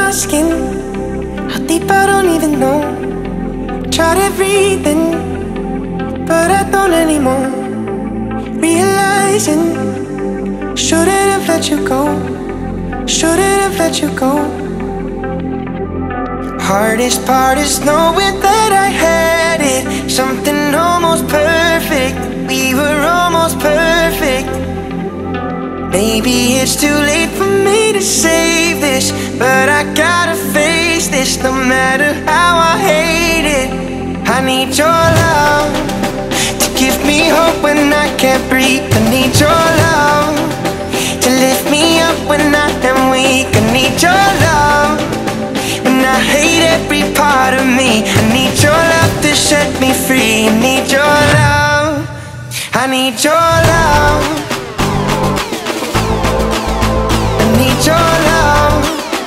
my skin. How deep I don't even know. Tried everything, but I don't anymore. Realizing, shouldn't have let you go. Shouldn't have let you go. Hardest part is knowing that I had it. Something almost perfect. We were almost perfect. Maybe it's too late for me to save this, but I gotta face this no matter how I hate it. I need your love to give me hope when I can't breathe. I need your love to lift me up when I am weak. I need your love when I hate every part of me. I need your love to set me free. I need your love. I need your love. I need your love.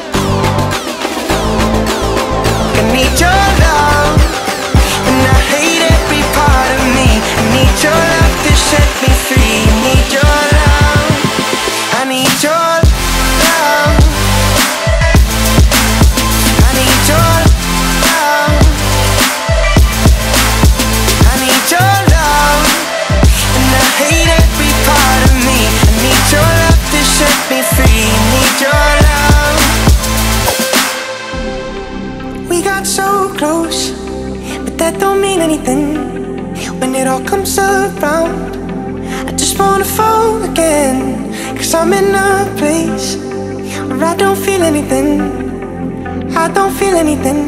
I need your love when I hate every part of me. I need your love to set me free. I need your love. I need your love. I need your love. I need your love and I hate every part of me. I need your love to set me free. I need your love. We got so close, but that don't mean anything. When it all comes around, I just wanna fall again. Cause I'm in a place where I don't feel anything. I don't feel anything.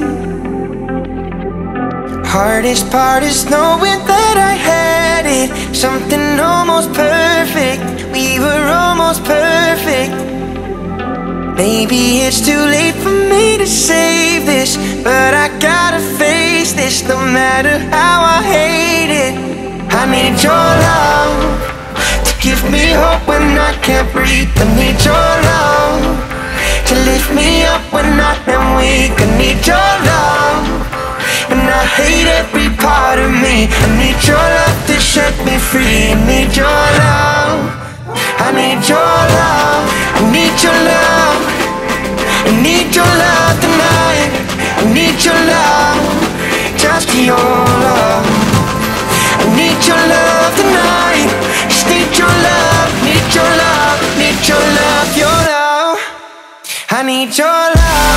Hardest part is knowing that I had it. Something almost perfect. We were almost perfect. Maybe it's too late for me to save this, but I gotta face this no matter how I hate it. I need your love to give me hope when I can't breathe. I need your love to lift me up when I am weak. I need your love and I hate every part of me. I need your love to set me free. I need your love. I need your love. I need your love. I need your love tonight. I need your love, just your love. I need your love tonight. Just need your love, need your love, need your love, your love. I need your love.